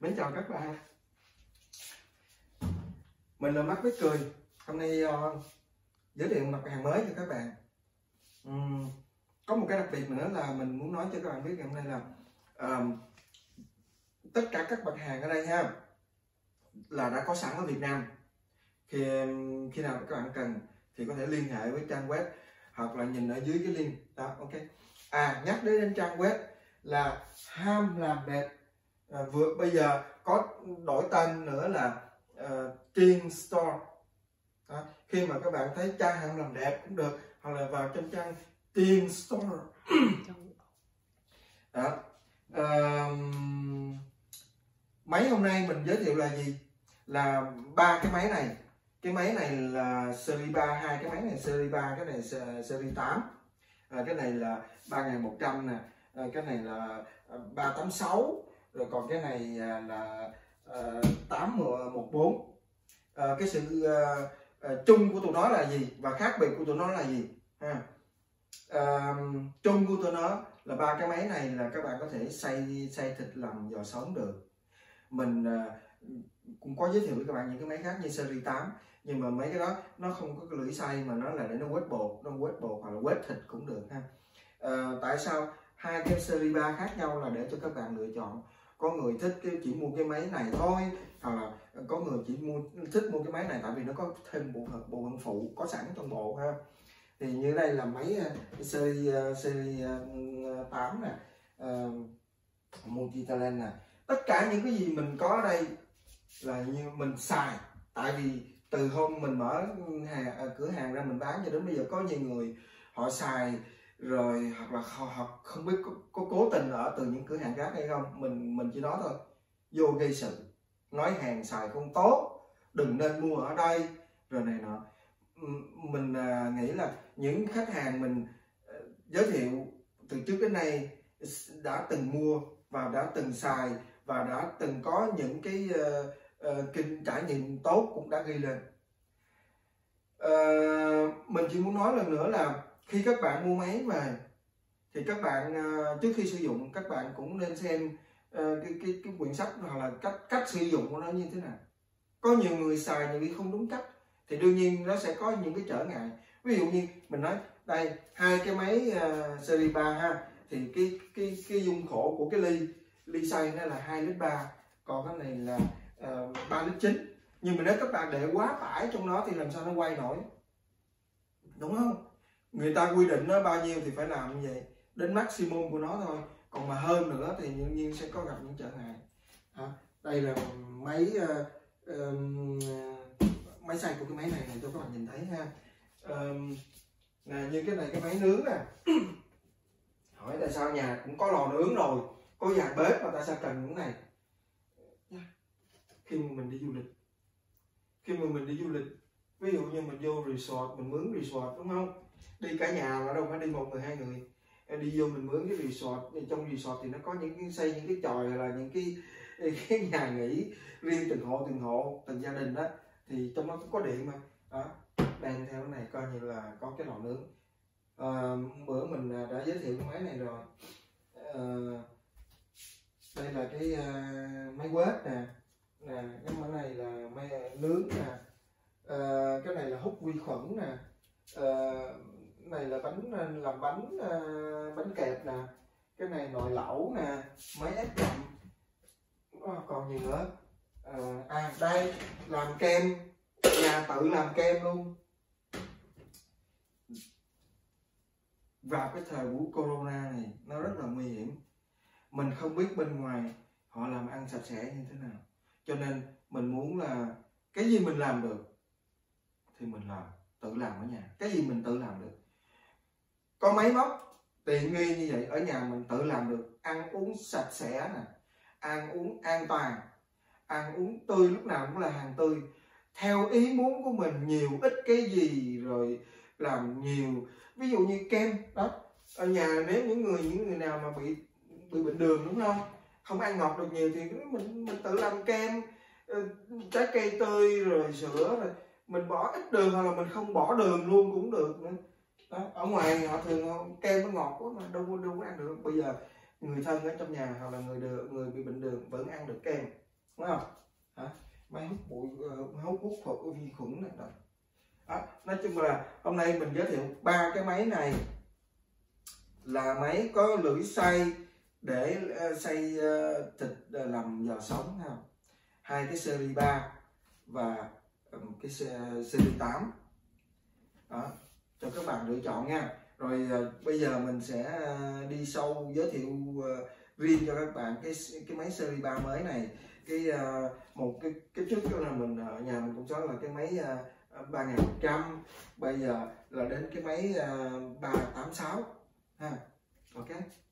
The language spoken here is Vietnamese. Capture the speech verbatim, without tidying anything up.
Mến chào các bạn, mình là Mắt Biết Cười. Hôm nay uh, giới thiệu một mặt hàng mới cho các bạn. uhm, Có một cái đặc biệt nữa là mình muốn nói cho các bạn biết ngày hôm nay là uh, tất cả các mặt hàng ở đây ha là đã có sẵn ở Việt Nam. Khi khi nào các bạn cần thì có thể liên hệ với trang web hoặc là nhìn ở dưới cái link đó. Ok. À, nhắc đến, đến trang web là Ham Làm Đẹp. À, vừa bây giờ có đổi tên nữa là uh, Teen Store. Đó. Khi mà các bạn thấy trang Ham Làm Đẹp cũng được, hoặc là vào trong trang Teen Store. Đó. Uh, máy hôm nay mình giới thiệu là gì? Là ba cái máy này. Cái máy này là series ba, hai cái máy này series ba, cái này series tám. À, cái này là ba nghìn một trăm nè, à, cái này là ba tám sáu, rồi còn cái này là uh, tám một bốn. À, cái sự uh, uh, chung của tụi nó là gì và khác biệt của tụi nó là gì ha? Uh, chung của tụi nó là ba cái máy này là các bạn có thể xay xay thịt làm giò sống được. Mình uh, cũng có giới thiệu với các bạn những cái máy khác như series tám, nhưng mà mấy cái đó nó không có cái lưỡi xay mà nó là để nó quết bột, nó quết bột hoặc là quết thịt cũng được ha. Uh, tại sao hai cái series ba khác nhau là để cho các bạn lựa chọn. Có người thích cái chỉ mua cái máy này thôi, hoặc là có người chỉ mua thích mua cái máy này tại vì nó có thêm bộ bộ phận phụ có sẵn trong bộ ha. Thì như đây là máy uh, series uh, series uh, tám nè, uh, multi talent nè, tất cả những cái gì mình có ở đây là như mình xài. Tại vì từ hôm mình mở hàng, cửa hàng ra mình bán cho đến bây giờ có nhiều người họ xài rồi, hoặc là họ, họ không biết có, có cố tình ở từ những cửa hàng khác hay không. Mình mình chỉ nói thôi, vô gây sự, nói hàng xài không tốt, đừng nên mua ở đây rồi này nọ. Mình à, nghĩ là những khách hàng mình à, giới thiệu từ trước đến nay đã từng mua và đã từng xài và đã từng có những cái uh, uh, kinh trải nghiệm tốt cũng đã ghi lên. Uh, mình chỉ muốn nói lần nữa là khi các bạn mua máy về thì các bạn uh, trước khi sử dụng các bạn cũng nên xem uh, cái, cái cái quyển sách hoặc là cách cách sử dụng của nó như thế nào. Có nhiều người xài nhiều khi không đúng cách thì đương nhiên nó sẽ có những cái trở ngại. Ví dụ như mình nói đây, hai cái máy uh, series ba ha, thì cái cái cái dung khổ của cái ly ly xay nó là hai lít ba, còn cái này là uh, ba lít chín. Nhưng mà nếu các bạn để quá tải trong đó thì làm sao nó quay nổi, đúng không? Người ta quy định nó bao nhiêu thì phải làm như vậy, đến maximum của nó thôi. Còn mà hơn nữa thì đương nhiên sẽ có gặp những trở ngại. À, đây là máy uh, uh, máy xay của cái máy này này cho các bạn nhìn thấy ha. Uh, nè, như cái này cái máy nướng nè. Hỏi tại sao nhà cũng có lò nướng rồi, có nhà bếp mà tại sao cần cái này? Khi mà mình đi du lịch, khi mà mình đi du lịch, ví dụ như mình vô resort, mình mướn resort đúng không? Đi cả nhà mà đâu phải đi một người hai người. Đi vô mình mướn cái resort, trong resort thì nó có những cái xây những cái chòi là những cái cái nhà nghỉ riêng từng hộ từng hộ từng gia đình đó, thì trong đó cũng có điện mà. Đó, đang theo cái này coi như là có cái lò nướng. À, bữa mình đã giới thiệu cái máy này rồi. À, đây là cái uh, máy quét nè, nè cái máy này là máy nướng nè, à, cái này là hút vi khuẩn nè, à, này là bánh làm bánh uh, bánh kẹp nè, cái này nồi lẩu nè, máy ép chậm, à, còn gì nữa. À, à đây làm kem, nhà tự làm kem luôn. Vào cái thời buổi corona này nó rất là nguy hiểm, mình không biết bên ngoài họ làm ăn sạch sẽ như thế nào, cho nên mình muốn là cái gì mình làm được thì mình làm, tự làm ở nhà. Cái gì mình tự làm được, có máy móc tiện nghi như vậy, ở nhà mình tự làm được, ăn uống sạch sẽ nè, ăn uống an toàn, ăn uống tươi, lúc nào cũng là hàng tươi theo ý muốn của mình, nhiều ít cái gì rồi làm nhiều. Ví dụ như kem đó, ở nhà nếu những người những người nào mà bị bị bệnh đường đúng không, không ăn ngọt được nhiều thì mình mình tự làm kem, trái cây tươi rồi sữa, rồi mình bỏ ít đường hoặc là mình không bỏ đường luôn cũng được nữa. Đó, ở ngoài họ thường kem nó ngọt quá mà đâu đâu có ăn được. Bây giờ người thân ở trong nhà hoặc là người đường, người bị bệnh đường vẫn ăn được kem. đúng không? Hả? Máy hút bụi, hút hút khuẩn vi khuẩn này đó. À, nói chung là hôm nay mình giới thiệu ba cái máy này là máy có lưỡi xay để uh, xay uh, thịt uh, làm giò sống ha, hai cái series ba và um, cái series tám đó, cho các bạn lựa chọn nha. Rồi uh, bây giờ mình sẽ uh, đi sâu giới thiệu uh, riêng cho các bạn cái cái máy series ba mới này. Cái uh, một cái cái trước đó là mình ở nhà mình cũng có là cái máy uh, ba nghìn một trăm, bây giờ là đến cái máy uh, ba tám sáu ha. Ok.